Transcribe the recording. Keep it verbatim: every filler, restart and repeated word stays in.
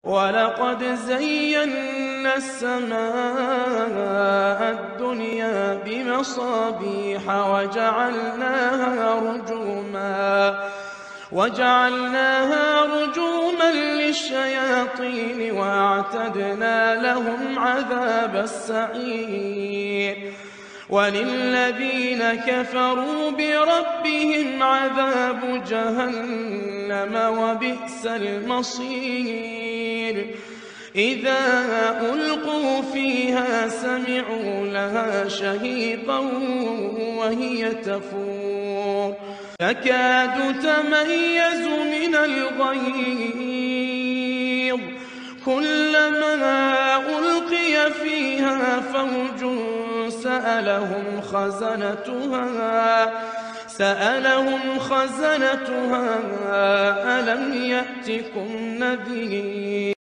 وَلَقَدْ زَيَّنَّا السَّمَاءَ الدُّنْيَا بِمَصَابِيحَ وَجَعَلْنَاهَا رُجُومًا وَجَعَلْنَاهَا رُجُومًا لِّلشَّيَاطِينِ وَأَعْتَدْنَا لَهُمْ عَذَابَ السَّعِيرِ وَلِلَّذِينَ كَفَرُوا بِرَبِّهِمْ عَذَابُ جَهَنَّمَ وَبِئْسَ الْمَصِيرُ إِذَا أُلْقُوا فِيهَا سَمِعُوا لَهَا شَهِيقًا وَهِيَ تَفُورُ تَكَادُ تَمَيَّزُ مِنَ الْغَيْظِ كُلَّمَا أُلْقِيَ فِيهَا فَوْجٌ سَأَلَهُمْ خَزَنَتُهَا سألهم خزنتها أَلَمْ يَأْتِكُمْ نَذِيرٌ